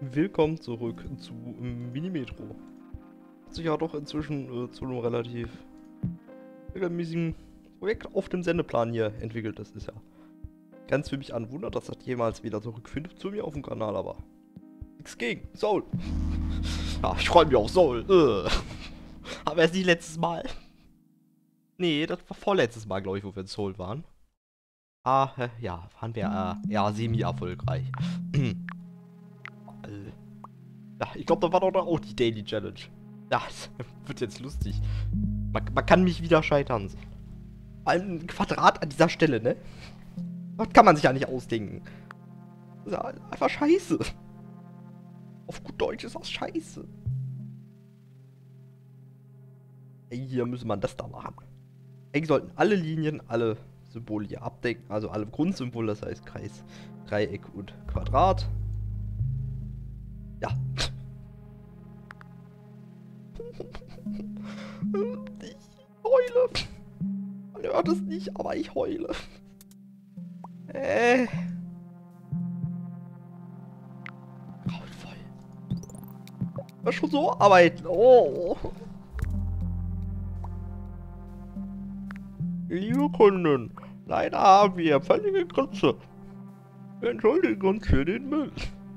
Willkommen zurück zu Minimetro. Hat sich ja doch inzwischen zu einem relativ regelmäßigen Projekt auf dem Sendeplan hier entwickelt. Das ist ja ganz für mich ein Wunder, dass das jemals wieder zurückfindet zu mir auf dem Kanal, aber nichts gegen. Soul. Ja, ich freue mich auf Soul. Aber erst nicht letztes Mal. Nee, das war vorletztes Mal, glaube ich, wo wir in Soul waren. Ja, waren wir ja semi-erfolgreich. Ja, ich glaube, da war doch auch die Daily Challenge. Ja, das wird jetzt lustig. Man kann mich wieder scheitern sehen. Ein Quadrat an dieser Stelle, ne? Das kann man sich ja nicht ausdenken. Das ist ja einfach scheiße. Auf gut Deutsch ist das scheiße. Ey, hier müsste man das da machen. Eigentlich sollten alle Linien, alle Symbole hier abdecken. Also alle Grundsymbole, das heißt Kreis, Dreieck und Quadrat. Ja. Ich heule. Man hört es nicht, aber ich heule. Grauenvoll. Was schon so arbeiten. Oh. Liebe Kunden, leider haben wir völlige Grütze. Wir entschuldigen uns für den Müll.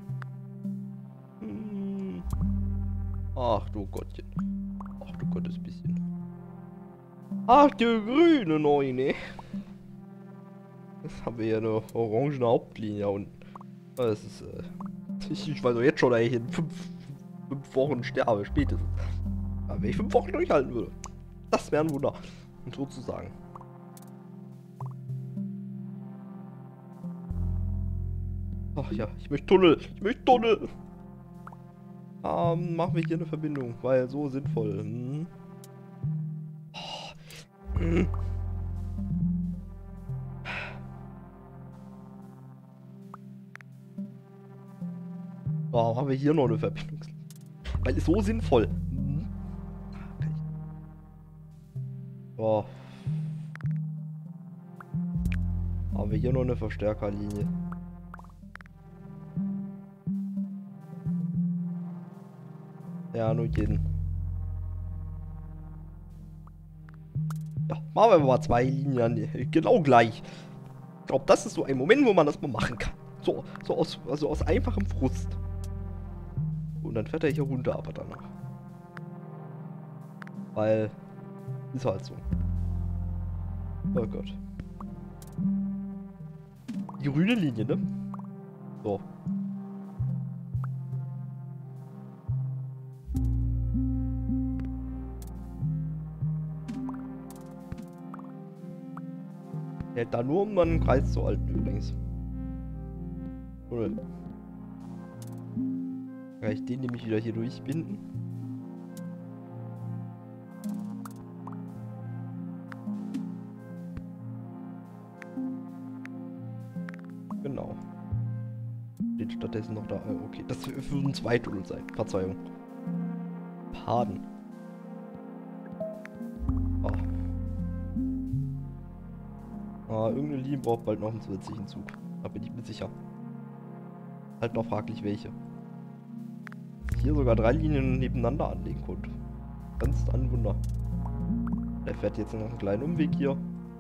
Ach du Gottchen. Ach du Gottes bisschen. Ach du grüne Neune. Jetzt haben wir hier eine orangene Hauptlinie unten. Das ist, ich weiß doch jetzt schon, dass ich in 5 Wochen sterbe, spätestens. Aber wenn ich 5 Wochen durchhalten würde, das wäre ein Wunder. Und sozusagen. Ach ja, ich möchte Tunnel. Ich möchte Tunnel. Machen wir hier eine Verbindung, weil so sinnvoll. Oh, haben wir hier noch eine Verbindung. Weil ist so sinnvoll. Oh. Haben wir hier noch eine Verstärkerlinie. Ja, nur jeden. Ja, machen wir mal 2 Linien. Genau gleich. Ich glaube, das ist so ein Moment, wo man das mal machen kann. So aus einfachem Frust. Und dann fährt er hier runter, aber danach. Weil, ist halt so. Oh Gott. Die grüne Linie, ne? So. Hält da nur, um einen Kreis zu halten, übrigens. Oder? Kann ich den nämlich wieder hier durchbinden? Genau. Den stattdessen noch da. Okay, das würde ein Zweitunnel sein. Verzeihung. Pardon. Irgendeine Linie braucht bald noch einen zusätzlichen Zug. Da bin ich mir sicher. Halt noch fraglich welche. Hier sogar 3 Linien nebeneinander anlegen konnte. Ganz ein Wunder. Der fährt jetzt noch einen kleinen Umweg hier.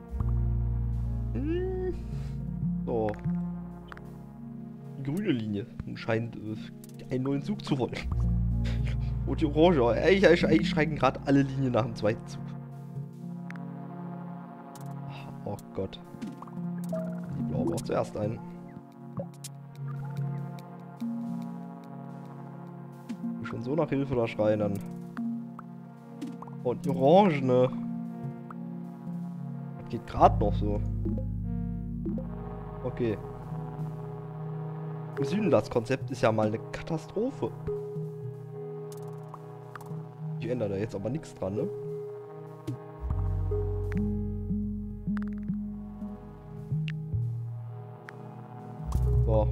So. Die grüne Linie scheint einen neuen Zug zu wollen. Und die orange. Eigentlich schreien gerade alle Linien nach dem zweiten Zug. Oh Gott. Die blaue braucht zuerst einen. Die schon so nach Hilfe da schreien dann. Und die orangene. Das geht gerade noch so. Okay. Im Süden das Konzept ist ja mal eine Katastrophe. Ich ändere da jetzt aber nichts dran, ne? So.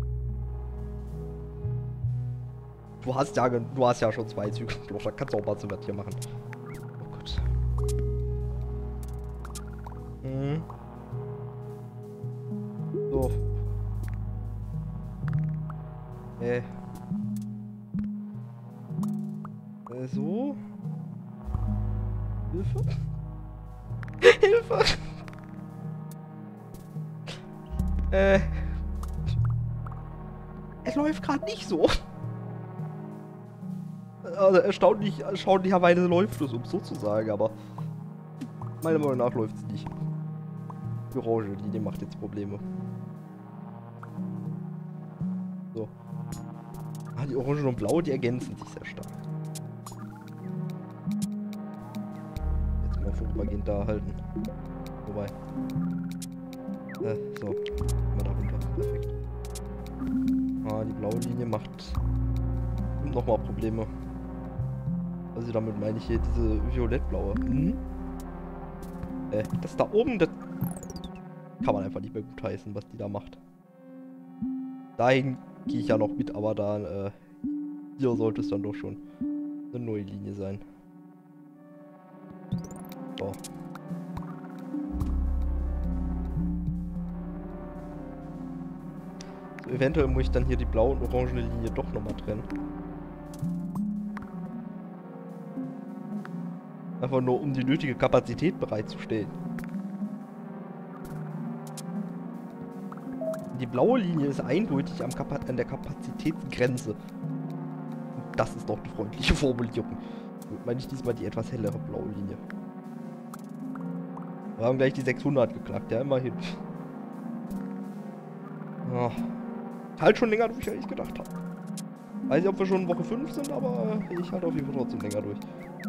Du hast ja schon 2 Züge. Da kannst du auch mal so was hier machen. Oh Gott. So. So. Hilfe? Hilfe! Es läuft gerade nicht so. Also erstaunlicherweise läuft es, um es so zu sagen, aber meiner Meinung nach läuft es nicht. Die orange Linie macht jetzt Probleme. So. Ah, die orange und blaue, die ergänzen sich sehr stark. Jetzt mal vorübergehend da halten. Wobei. So. Mal da runter. Perfekt. Ah, die blaue Linie macht nochmal Probleme. Also damit meine ich hier diese violettblaue. Das da oben, das kann man einfach nicht mehr gut heißen, was die da macht. Dahin gehe ich ja noch mit, aber dann, hier sollte es dann doch schon eine neue Linie sein. So. So, eventuell muss ich dann hier die blaue und orangene Linie doch nochmal trennen. Einfach nur, um die nötige Kapazität bereitzustellen. Die blaue Linie ist eindeutig an der Kapazitätsgrenze. Und das ist doch eine freundliche Formulierung. Damit meine ich diesmal die etwas hellere blaue Linie. Wir haben gleich die 600 geknackt, ja, immerhin. Oh. Halt schon länger durch, als ich gedacht habe. Weiß nicht, ob wir schon in Woche 5 sind, aber ich halte auf jeden Fall trotzdem länger durch.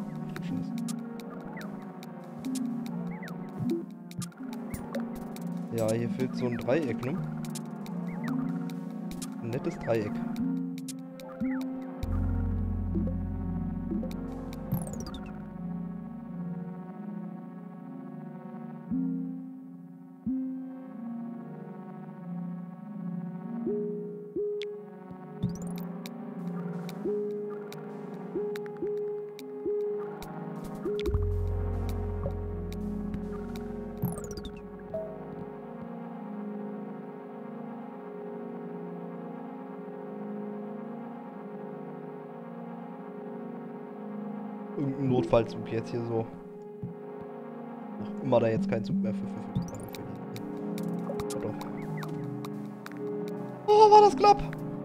Ja, hier fehlt so ein Dreieck, ne? Ein nettes Dreieck. Irgendein Notfallzug jetzt hier so. Noch immer da jetzt kein Zug mehr für verfügbar. Ja, doch. Oh, war das knapp!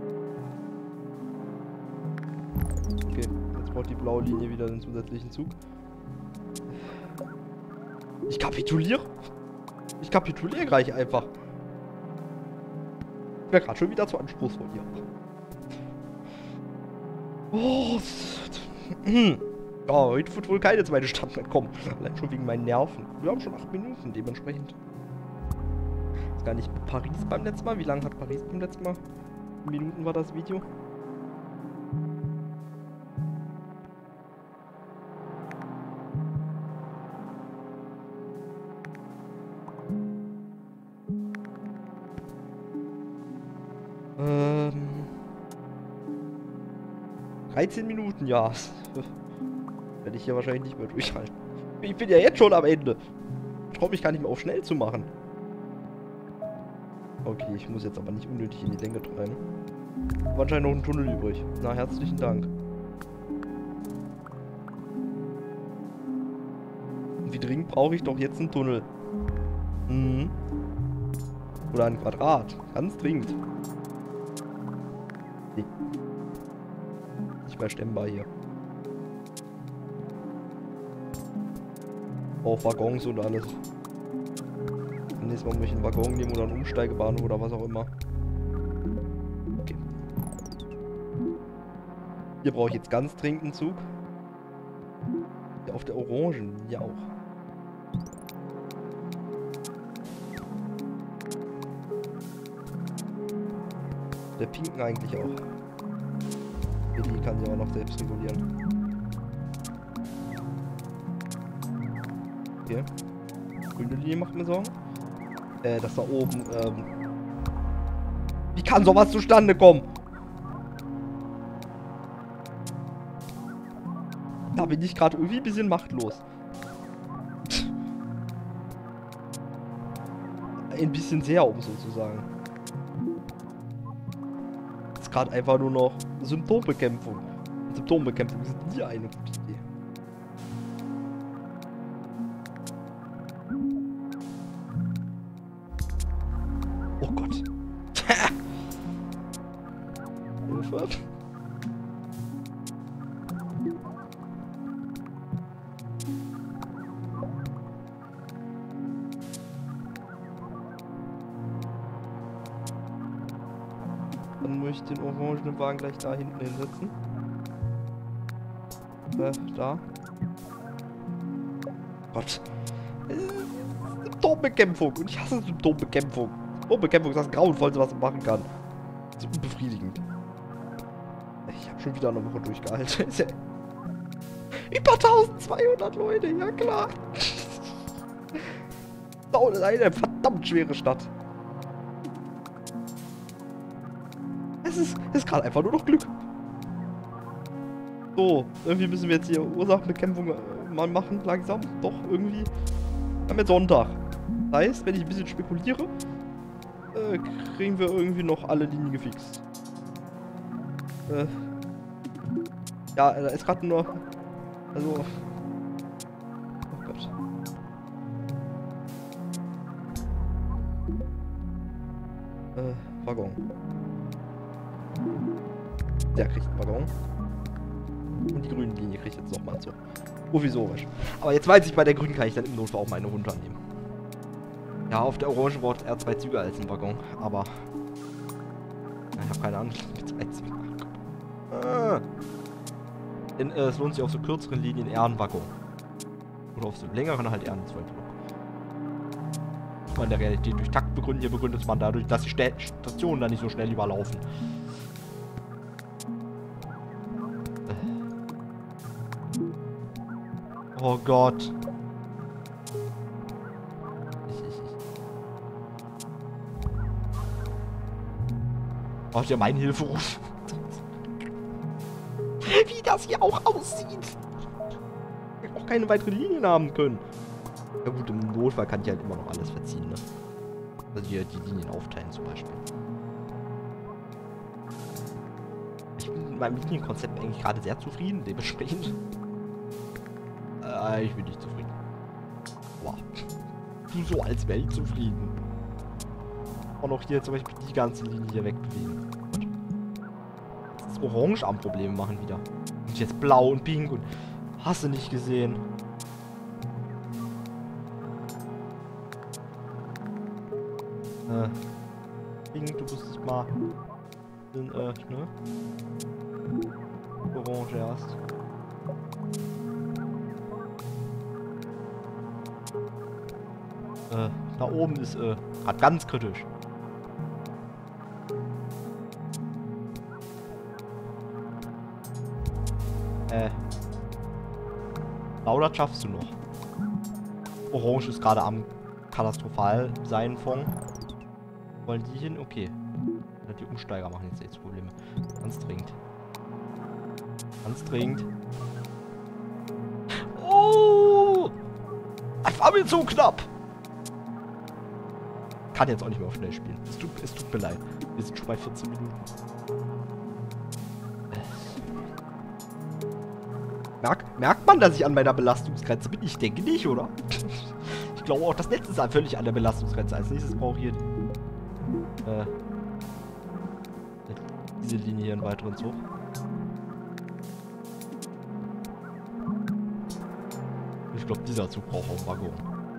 Okay, jetzt braucht die blaue Linie wieder den zusätzlichen Zug. Ich kapituliere. Ich kapituliere gleich einfach. Ich wäre gerade schon wieder zu anspruchsvoll hier. Oh, oh, heute wird wohl keine zweite Stadt mehr kommen. Allein schon wegen meinen Nerven. Wir haben schon 8 Minuten, dementsprechend. Ist gar nicht Paris beim letzten Mal. Wie lange hat Paris beim letzten Mal? Wie viele Minuten war das Video? Ähm... 13 Minuten, ja. Werde ich hier wahrscheinlich nicht mehr durchhalten. Ich bin ja jetzt schon am Ende. Ich traue mich gar nicht mehr auf schnell zu machen. Okay, ich muss jetzt aber nicht unnötig in die Länge treiben. Aber anscheinend noch ein Tunnel übrig. Na, herzlichen Dank. Wie dringend brauche ich doch jetzt einen Tunnel? Mhm. Oder ein Quadrat. Ganz dringend. Nee. Nicht mehr stemmbar hier. Auch Waggons und alles. Nächstes Mal muss ich einen Waggon nehmen oder einen Umsteigebahnhof oder was auch immer. Okay. Hier brauche ich jetzt ganz dringend einen Zug. Ja, auf der Orangen ja auch. Der pinken eigentlich auch. Die kann sie auch noch selbst regulieren. Okay. Grüne Linie macht mir Sorgen. Das da oben, Wie kann sowas zustande kommen? Da bin ich gerade irgendwie ein bisschen machtlos. Ein bisschen sehr, um so zu sagen. Ist gerade einfach nur noch Symptombekämpfung. Symptombekämpfung ist nie eine gute Idee. Oh Gott. Hilfe. Dann muss ich den orangenen Wagen gleich da hinten hinsetzen. Da. Gott. Symptombekämpfung. Und ich hasse Symptombekämpfung. Symptombekämpfung ist das Grauenvollste, was man machen kann. So unbefriedigend. Ich habe schon wieder eine Woche durchgehalten. Über 1200 Leute, ja klar. Das ist eine verdammt schwere Stadt. Es ist gerade einfach nur noch Glück. So, irgendwie müssen wir jetzt hier Ursachenbekämpfung mal machen, langsam. Doch, irgendwie. Wir haben jetzt Sonntag. Das heißt, wenn ich ein bisschen spekuliere, kriegen wir irgendwie noch alle Linien gefixt. Ja, da ist gerade nur... Also... Oh Gott. Waggon. Der kriegt einen Waggon. Und die grüne Linie kriegt jetzt nochmal so. Provisorisch. Aber jetzt weiß ich, bei der grünen kann ich dann im Notfall auch meine runternehmen. Ja, auf der Orange braucht er 2 Züge als ein Waggon, aber... Ich habe keine Ahnung, mit 2 Zügen. Denn es lohnt sich auf so kürzeren Linien eher ein Waggon. Oder auf so längeren halt eher ein 2 Block. Muss man in der Realität durch Takt begründen, hier begründet man dadurch, dass die Stationen dann nicht so schnell überlaufen. Oh Gott. Braucht ihr meinen Hilferuf? Wie das hier auch aussieht. Ich auch keine weiteren Linien haben können. Ja gut, im Notfall kann ich halt immer noch alles verziehen, ne? Also hier die Linien aufteilen zum Beispiel. Ich bin mit meinem Linienkonzept eigentlich gerade sehr zufrieden, dementsprechend. Ich bin nicht zufrieden. Wow. Du so, als wäre ich zufrieden. Und auch hier zum Beispiel die ganze Linie hier wegbewegen. Gut. Das Orange am Problem machen wieder. Und jetzt blau und pink und hast du nicht gesehen. Pink, du musst mal in, ne? Orange erst. Da oben ist gerade ganz kritisch. Blau, das schaffst du noch. Orange ist gerade am katastrophal sein von. Wollen die hin? Okay. Die Umsteiger machen jetzt Probleme. Ganz dringend. Ganz dringend. Oh! Das war mir zu knapp! Kann jetzt auch nicht mehr auf schnell spielen. Es tut mir leid. Wir sind schon bei 14 Minuten. Merkt man, dass ich an meiner Belastungsgrenze bin? Ich denke nicht, oder? Ich glaube auch, das Netz ist halt völlig an der Belastungsgrenze. Als nächstes brauche ich hier diese Linie hier einen weiteren Zug. Ich glaube, dieser Zug braucht auch einen Waggon.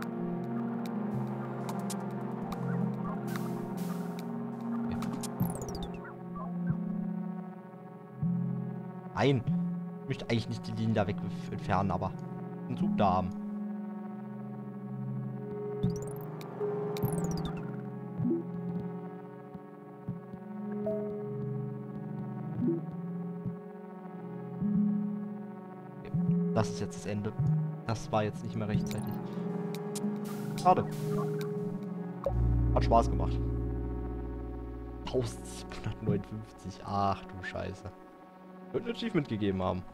Nein. Ich möchte eigentlich nicht die Linien da weg entfernen, aber einen Zug da haben. Okay. Das ist jetzt das Ende. Das war jetzt nicht mehr rechtzeitig. Schade. Hat Spaß gemacht. 1759. Ach du Scheiße. Wird ein Achievement gegeben haben.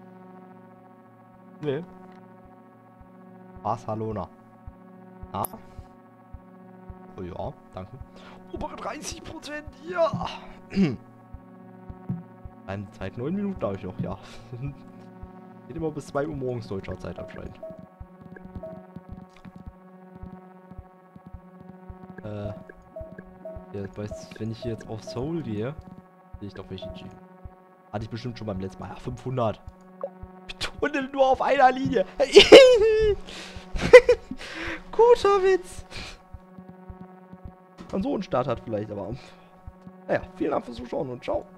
Nee. Barcelona. Ah. Oh ja, danke. Obere 30%, ja. Zeit 9 Minuten habe ich noch, ja. Geht immer bis 2 Uhr morgens deutscher Zeit anscheinend. Ja, wenn ich jetzt auf Soul gehe, sehe ich doch welche Achievement. Hatte ich bestimmt schon beim letzten Mal. Ja, 500. Tunnel nur auf einer Linie. Guter Witz. Man so einen Start hat vielleicht, aber... Naja, vielen Dank fürs Zuschauen und ciao.